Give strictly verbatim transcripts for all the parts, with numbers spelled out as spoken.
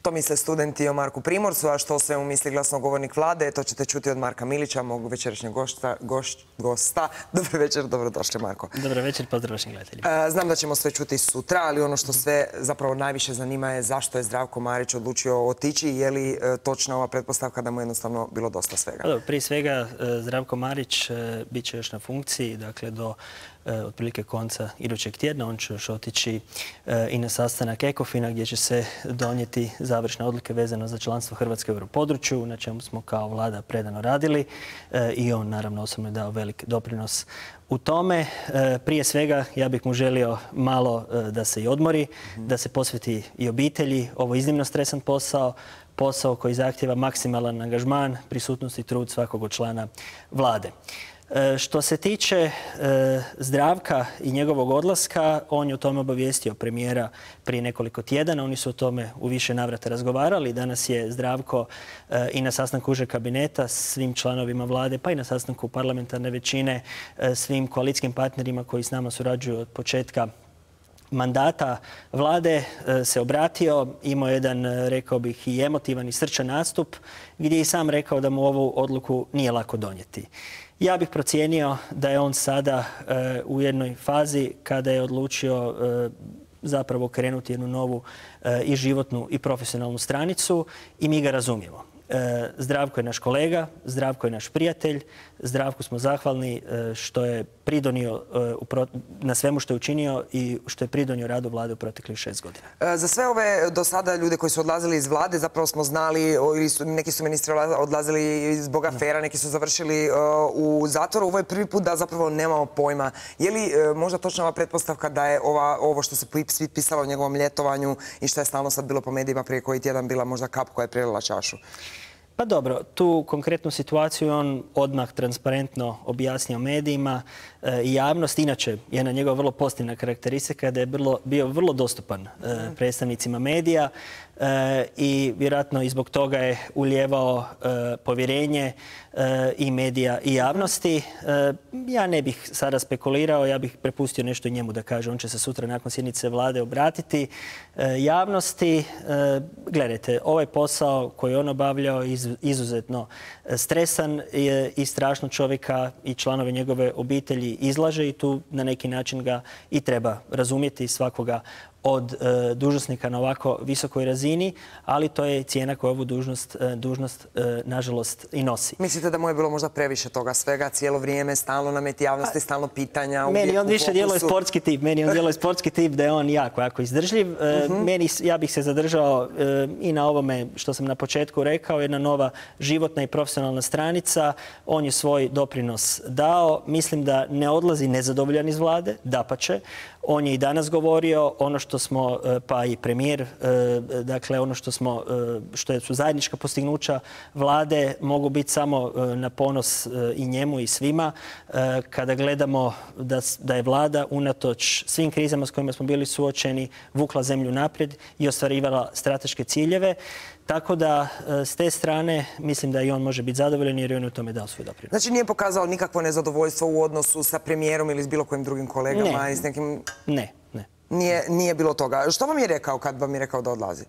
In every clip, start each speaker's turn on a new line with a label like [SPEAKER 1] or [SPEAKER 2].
[SPEAKER 1] To misle studenti o Marku Primorcu, a što sve mu misli glasnogovornik vlade, to ćete čuti od Marka Milića, mog večerašnjeg gosta. gosta. Dobro večer, dobrodošli Marko.
[SPEAKER 2] Dobro večer, pozdrav vašim gledateljima.
[SPEAKER 1] Znam da ćemo sve čuti sutra, ali ono što sve zapravo najviše zanima je zašto je Zdravko Marić odlučio otići i je li točna ova pretpostavka da mu jednostavno bilo dosta svega.
[SPEAKER 2] Dobro, prije svega Zdravko Marić bit će još na funkciji, dakle do otprilike konca idućeg tjedna. On će još otići i na sastanak Ekofina gdje će se donijeti završne odluke vezano za članstvo Hrvatske u europodručju, na čemu smo kao vlada predano radili i on naravno osobno je dao velik doprinos u tome. Prije svega ja bih mu želio malo da se i odmori, da se posveti i obitelji. Ovo je iznimno stresan posao, posao koji zahtjeva maksimalan angažman, prisutnost i trud svakog od člana vlade. Što se tiče Zdravka i njegovog odlaska, on je o tome obavijestio premijera prije nekoliko tjedana. Oni su o tome u više navrata razgovarali. Danas je Zdravko i na sastanku užeg kabineta svim članovima vlade, pa i na sastanku parlamentarne većine, svim koalicijskim partnerima koji s nama surađuju od početka mandata vlade se obratio. Imao jedan, rekao bih, i emotivan i srčan nastup gdje je i sam rekao da mu ovu odluku nije lako donijeti. Ja bih procijenio da je on sada u jednoj fazi kada je odlučio zapravo krenuti jednu novu i životnu i profesionalnu stranicu i mi ga razumijemo. Zdravko je naš kolega, Zdravko je naš prijatelj, Zdravku smo zahvalni što je pridonio na svemu što je učinio i što je pridonio radu vlade u proteklih šest godina.
[SPEAKER 1] Za sve ove do sada ljude koji su odlazili iz vlade zapravo smo znali, neki su ministri odlazili zbog afera, neki su završili u zatvoru. Ovo je prvi put da zapravo nemamo pojma. Je li možda točna ova pretpostavka da je ovo što se svi pisalo o njegovom ljetovanju i što je stalno sad bilo po medijima prije koji tjedan bila možda kap koja je prelila čašu?
[SPEAKER 2] Pa dobro, tu konkretnu situaciju on odmah transparentno objasnio medijima i javnost. Inače, jedna njegova vrlo pozitivna karakteristika da je bio vrlo dostupan predstavnicima medija i vjerojatno i zbog toga je ulijevao povjerenje i medija i javnosti. Ja ne bih sada spekulirao, ja bih prepustio nešto njemu da kaže. On će se sutra nakon sjednice vlade obratiti javnosti. Gledajte, ovaj posao koji on obavljao je izuzetno stresan i strašno čovjeka i članove njegove obitelji izlaže i tu na neki način ga i treba razumjeti svakoga od dužnosnika na ovako visokoj razini, ali to je cijena koju ovu dužnost, dužnost nažalost i nosi.
[SPEAKER 1] Mislite da mu je bilo možda previše toga svega, cijelo vrijeme, stalno nameti javnosti, stalno pitanja?
[SPEAKER 2] Meni on više djeluje sportski tip. Meni on djeluje sportski tip da je on jako, jako izdržljiv. Meni, ja bih se zadržao i na ovome što sam na početku rekao, jedna nova životna i profesionalna stranica. On je svoj doprinos dao. Mislim da ne odlazi nezadovoljan iz vlade, dapače. On je i danas govorio ono što smo, pa i premijer, dakle ono što smo, što su zajednička postignuća vlade, mogu biti samo na ponos i njemu i svima. Kada gledamo da, da je vlada unatoč svim krizama s kojima smo bili suočeni vukla zemlju naprijed i ostvarivala strateške ciljeve. Tako da s te strane mislim da i on može biti zadovoljan jer je on u tome dao svoj doprinos.
[SPEAKER 1] Znači nije pokazao nikakvo nezadovoljstvo u odnosu sa premijerom ili s bilo kojim drugim kolegama?
[SPEAKER 2] Ne,
[SPEAKER 1] i s nekim...
[SPEAKER 2] ne. ne.
[SPEAKER 1] Nije, nije bilo toga. Što vam je rekao kad vam je rekao da odlazi?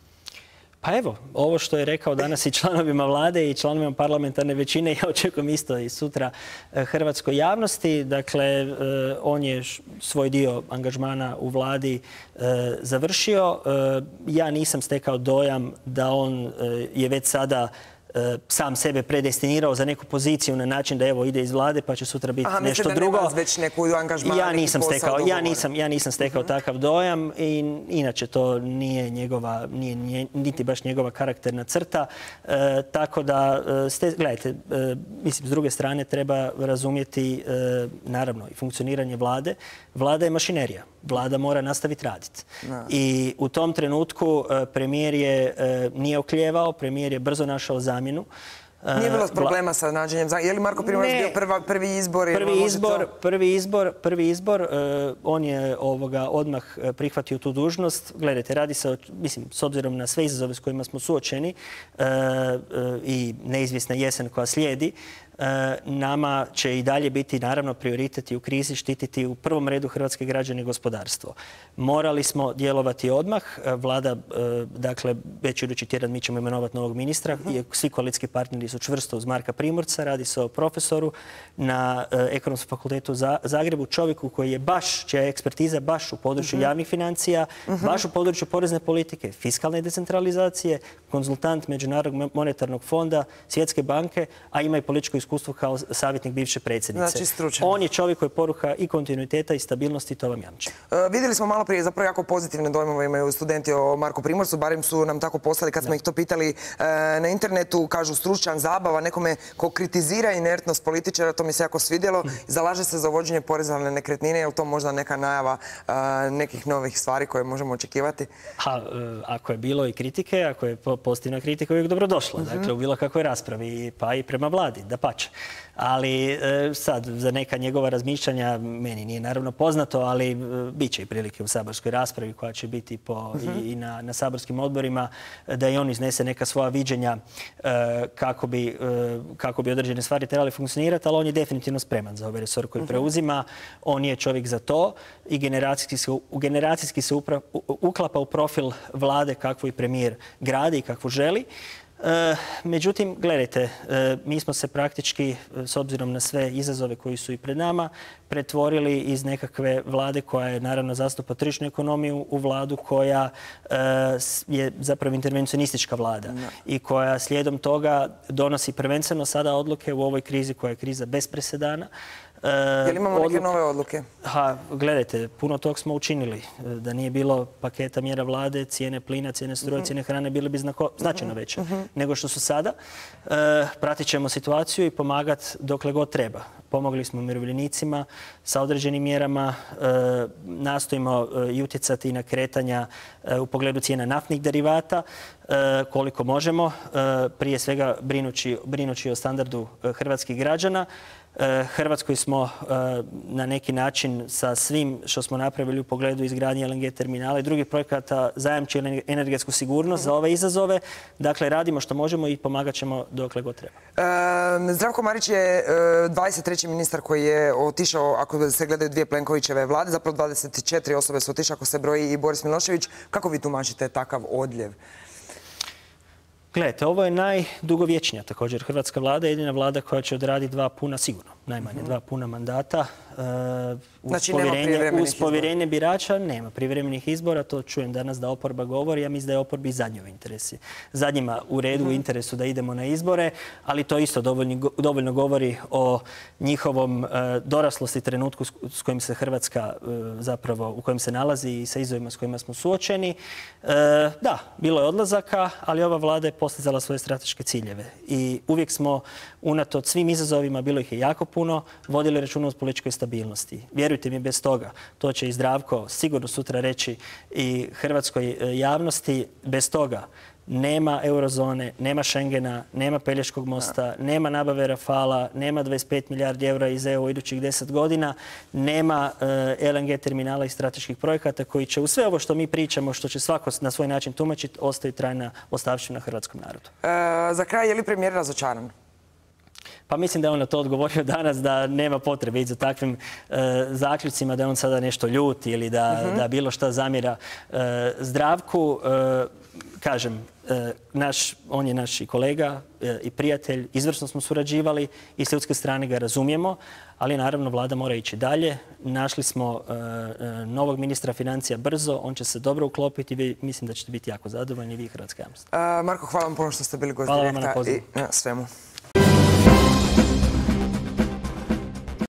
[SPEAKER 2] Pa evo, ovo što je rekao danas i članovima vlade i članovima parlamentarne većine, ja očekujem isto i sutra hrvatskoj javnosti. Dakle, on je svoj dio angažmana u vladi završio. Ja nisam stekao dojam da on je već sada sam sebe predestinirao za neku poziciju na način da evo ide iz vlade pa će sutra biti
[SPEAKER 1] Aha,
[SPEAKER 2] nešto
[SPEAKER 1] da
[SPEAKER 2] drugo.
[SPEAKER 1] Aha, već neku angažman,
[SPEAKER 2] ja nisam
[SPEAKER 1] neki
[SPEAKER 2] stekao,
[SPEAKER 1] posao
[SPEAKER 2] ja nisam, ja nisam stekao uh-huh. takav dojam i inače to nije njegova, nije, nije niti baš njegova karakterna crta. E, tako da, ste, gledajte, e, mislim s druge strane treba razumjeti e, naravno i funkcioniranje vlade. Vlada je mašinerija. Vlada mora nastaviti raditi. No. I u tom trenutku premijer je nije oklijevao, premijer je brzo našao zamjenu.
[SPEAKER 1] Nije bilo problema sa nađenjem. Je li Marko Primorac bio prva, prvi izbor?
[SPEAKER 2] Prvi izbor, prvi izbor, prvi izbor. Uh, on je ovoga odmah prihvatio tu dužnost. Gledajte, radi se, mislim, s obzirom na sve izazove s kojima smo suočeni uh, uh, i neizvjesna jesen koja slijedi, nama će i dalje biti naravno prioritet i u krizi štititi u prvom redu hrvatske građane i gospodarstvo. Morali smo djelovati odmah. Vlada, dakle, već idući tjedan mi ćemo imenovati novog ministra i svi koalicijski partneri su čvrsto uz Marka Primorca. Radi se o profesoru na Ekonomskom fakultetu u Zagrebu, čovjeku koji je baš, čija je ekspertiza baš u području javnih financija, baš u području porezne politike, fiskalne decentralizacije, konzultant Međunarodnog monetarnog fonda, Svjetske banke, a ima i političko iskustvo kao savjetnik bivše predsjednice.
[SPEAKER 1] Znači stručan.
[SPEAKER 2] On je čovjek koji poruka i kontinuiteta i stabilnosti, to vam jamči.
[SPEAKER 1] Uh, vidjeli smo malo prije, zapravo jako pozitivne dojmove imaju studenti o Marku Primorcu, barem su nam tako poslali kad smo ih to pitali uh, na internetu, kažu stručan, zabava, nekome ko kritizira inertnost političara, to mi se jako svidjelo, zalaže se za uvođenje poreza na nekretnine, je li to možda neka najava uh, nekih novih stvari koje možemo očekivati?
[SPEAKER 2] Ha, uh, ako je bilo i kritike, ako je pozitivna kritika, uvijek dobrodošla. Uh-huh. Dakle, u bilo kakvoj raspravi, pa i prema vladi, dapače. Ali sad, za neka njegova razmišljanja meni nije naravno poznato, ali bit će i prilike u saborskoj raspravi koja će biti po, uh-huh. i, i na, na saborskim odborima da i on iznese neka svoja viđenja e, kako, bi, e, kako bi određene stvari trebali funkcionirati, ali on je definitivno spreman za ovaj resor koji uh-huh. preuzima. On je čovjek za to i generacijski se, generacijski se upra, u, uklapa u profil vlade kakvu i premijer gradi i kakvu želi. E, međutim, gledajte, e, mi smo se praktički, s obzirom na sve izazove koji su i pred nama, pretvorili iz nekakve vlade koja je naravno zastupa tržišnu ekonomiju u vladu koja e, je zapravo intervencionistička vlada no. i koja slijedom toga donosi prvenstveno sada odluke u ovoj krizi koja je kriza bez presedana.
[SPEAKER 1] Je li imamo neke nove odluke?
[SPEAKER 2] Ha, gledajte, puno tog smo učinili. Da nije bilo paketa mjera vlade, cijene plina, cijene struje, uh-huh. cijene hrane bile bi znako, značajno veće uh-huh. nego što su sada. E, pratit ćemo situaciju i pomagati dokle god treba. Pomogli smo umirovljenicima sa određenim mjerama, e, nastojimo e, i utjecati na kretanja e, u pogledu cijena naftnih derivata e, koliko možemo, e, prije svega brinući, brinući o standardu e, hrvatskih građana. Hrvatskoj smo na neki način sa svim što smo napravili u pogledu izgradnje L N G terminala i drugih projekata zajamčili energetsku sigurnost za ove izazove. Dakle, radimo što možemo i pomagat ćemo dokle god treba.
[SPEAKER 1] E, Zdravko Marić je dvadeset treći ministar koji je otišao, ako se gledaju dvije Plenkovićeve vlade, zapravo dvadeset četiri osobe su otišle, ako se broji i Boris Milošević. Kako vi tumačite takav odljev?
[SPEAKER 2] Gledajte, ovo je najdugovječnija također hrvatska vlada, jedina vlada koja će odraditi dva puna, sigurno, najmanje uh-huh. dva puna mandata. Uh, uz
[SPEAKER 1] znači
[SPEAKER 2] povjerenje,
[SPEAKER 1] nema
[SPEAKER 2] uz povjerenje birača nema privremenih izbora, to čujem danas da oporba govori, ja mislim da je oporbi zadnjoj interesi. Zadnjima u redu uh-huh. u interesu da idemo na izbore, ali to isto dovoljno, dovoljno govori o njihovom uh, doraslosti trenutku s, s kojim se Hrvatska uh, zapravo, u kojem se nalazi i sa izazovima s kojima smo suočeni. Uh, da, bilo je odlazaka, ali ova vlada je postizala svoje strateške ciljeve. I uvijek smo, unatoč svim izazovima, bilo ih je jako puno, vodili računa o političkoj stabilnosti. Vjerujte mi, bez toga, to će i Zdravko sigurno sutra reći i hrvatskoj javnosti, bez toga nema eurozone, nema Schengena, nema Pelješkog mosta, nema nabave Rafala, nema dvadeset pet milijardi eura iz E U u idućih deset godina, nema uh, L N G terminala i strateških projekata koji će u sve ovo što mi pričamo, što će svako na svoj način tumačiti, ostaju trajna ostavština hrvatskom narodu.
[SPEAKER 1] E, za kraj, je li premijer razočaran?
[SPEAKER 2] Pa mislim da je on na to odgovorio danas da nema potrebe ići za takvim e, zaključcima, da je on sada nešto ljut ili da, uh-huh. da bilo šta zamjera e, Zdravku. E, kažem, e, naš, on je naš i kolega e, i prijatelj, izvrsno smo surađivali i s ljudske strane ga razumijemo, ali naravno vlada mora ići dalje. Našli smo e, e, novog ministra financija brzo, on će se dobro uklopiti i vi, mislim da ćete biti jako zadovoljni i vi hrvatska javnost.
[SPEAKER 1] Uh, Marko, hvala vam puno što ste bili gost
[SPEAKER 2] Direkta
[SPEAKER 1] i na svemu.